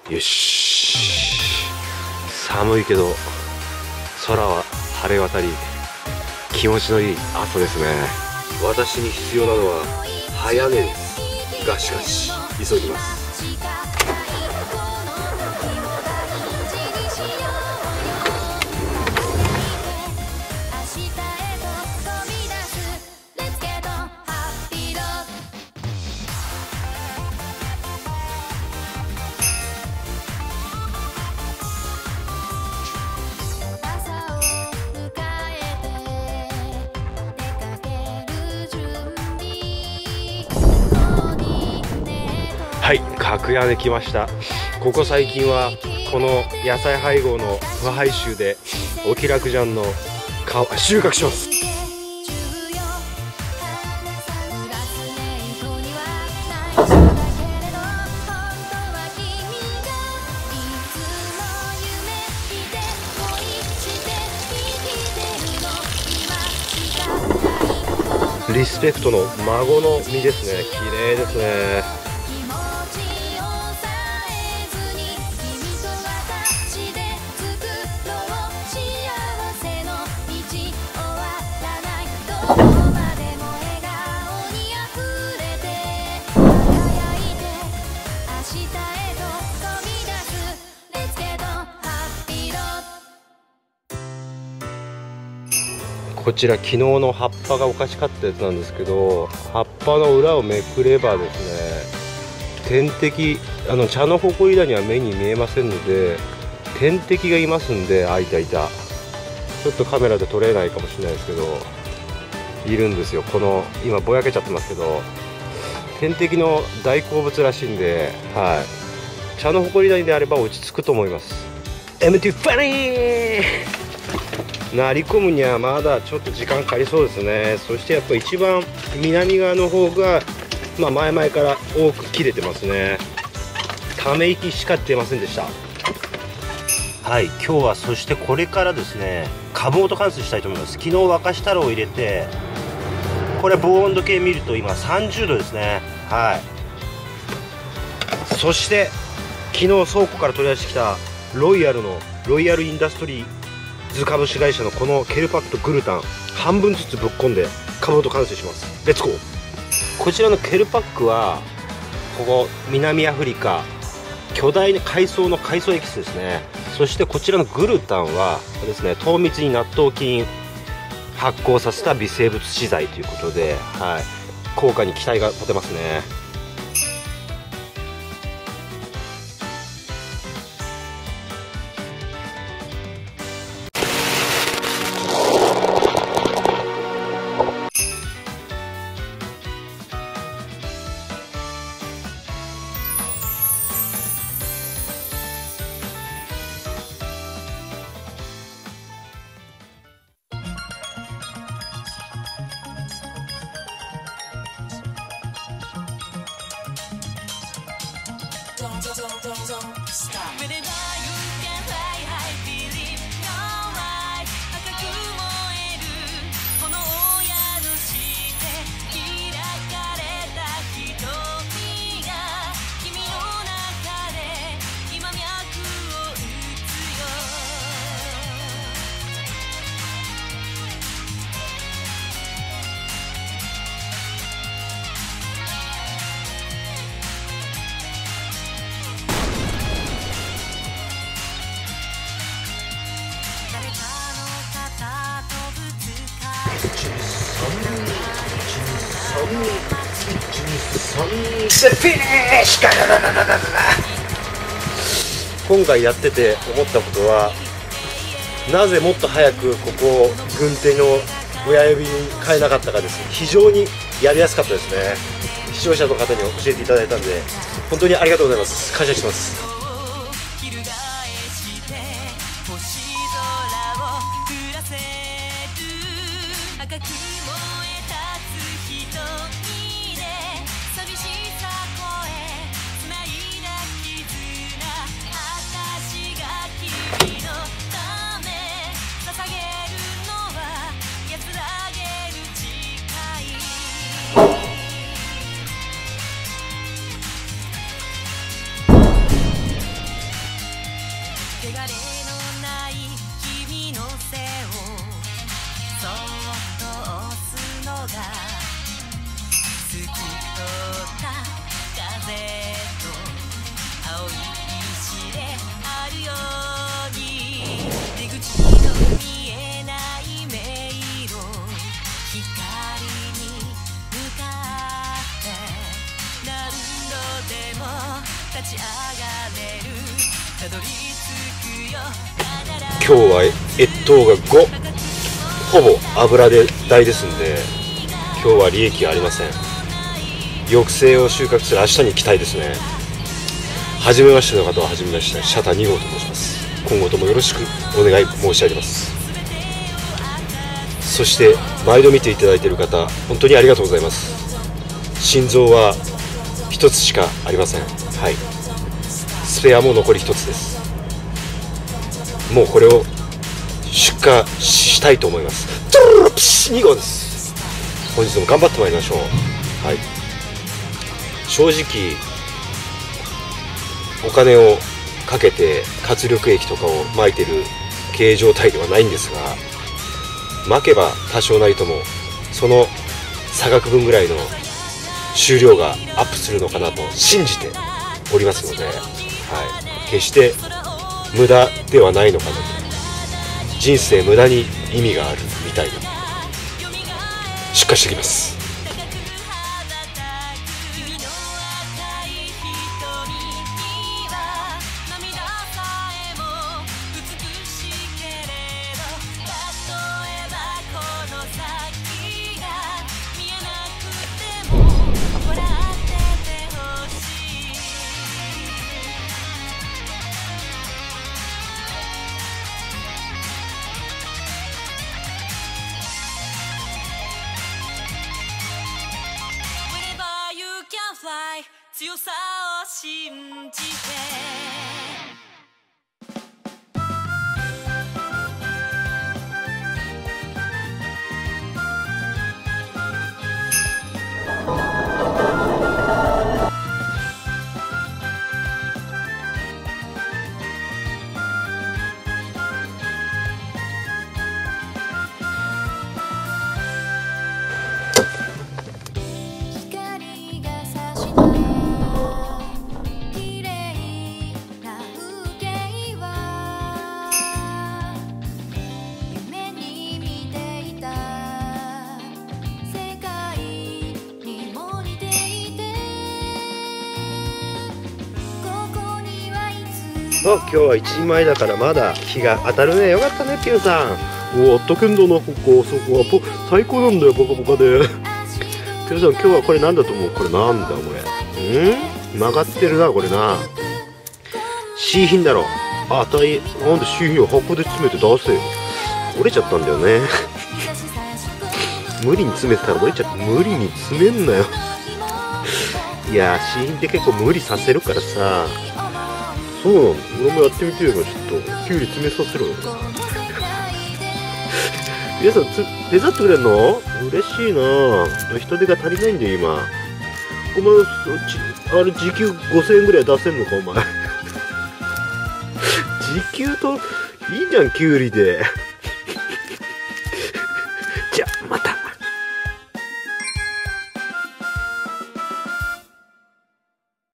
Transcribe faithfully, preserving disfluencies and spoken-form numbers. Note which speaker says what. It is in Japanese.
Speaker 1: よし。寒いけど空は晴れ渡り、気持ちのいい朝ですね。私に必要なのは早寝です。がしかし急ぎます。はい、格屋根来ました。ここ最近はこの野菜配合の不配臭でお気楽じゃんの皮収穫します。リスペクトの孫の実ですね。綺麗ですね。こちら昨日の葉っぱがおかしかったやつなんですけど、葉っぱの裏をめくればですね、天敵、あの茶のほこりだには目に見えませんので天敵がいますんで、あ、いたいた。ちょっとカメラで撮れないかもしれないですけどいるんですよ。この今ぼやけちゃってますけど、天敵の大好物らしいんで、はい、茶のほこりだにであれば落ち着くと思います。 エムティー ファニーなり込むにはまだちょっと時間かかりそうですね。そしてやっぱ一番南側の方が、まあ、前々から多く切れてますね。ため息しか出ませんでした。はい、今日はそしてこれからですね、株元観察したいと思います。昨日沸かしたらを入れて、これ防温度計見ると今さんじゅうどですね。はい、そして昨日倉庫から取り出してきたロイヤルのロイヤルインダストリーズ株式会社のこのケルパックとグルタン半分ずつぶっ込んで株元完成します。レッツゴー。こちらのケルパックはここ南アフリカ巨大な海藻の海藻エキスですね。そしてこちらのグルタンはですね、糖蜜に納豆菌発酵させた微生物資材ということで、はい、効果に期待が持てますね。今回やってて思ったことは、なぜもっと早くここを軍手の親指に変えなかったかです。非常にやりやすかったですね。視聴者の方に教えていただいたんで本当にありがとうございます。感謝します。 今日は越冬がご、ほぼ油で大ですんで、今日は利益ありません。抑制を収穫する明日に期待ですね。初めましての方は初めまして、シャタに号と申します。今後ともよろしくお願い申し上げます。そして毎度見ていただいている方、本当にありがとうございます。心臓は一つしかありません。はい、スペアも残り一つです。もうこれを出荷したいと思います。トゥルルピシに号です。本日も頑張ってまいりましょう。はい、正直お金をかけて活力液とかをまいてる経営状態ではないんですが、まけば多少なりともその差額分ぐらいの収量がアップするのかなと信じておりますので、はい、決して無駄ではないのかなと。人生無駄に意味があるみたいな。出荷してきます。
Speaker 2: 強さを信じて
Speaker 1: 今日はいちじまえだからまだ日が当たるね。よかったね、ピューさん。おお、あったけんだな、ここ。そこはポ最高なんだよ、ボカボカで。ピューさん、今日はこれなんだと思う？これなんだ、これ。ん曲がってるな、これな。C 品だろ。あ、たい、なんで C 品を箱で詰めて出せよ。折れちゃったんだよね。無理に詰めてたら折れちゃった。無理に詰めんなよ。いやー、C 品って結構無理させるからさ。そうなの、俺もやってみてよ。ちょっとキュウリ詰めさせろよ。皆さんつ手伝ってくれんの？嬉しいな。人手が足りないんだよ今。お前そあれ時給ごせんえんぐらい出せんのかお前。時給といいじゃんキュウリで。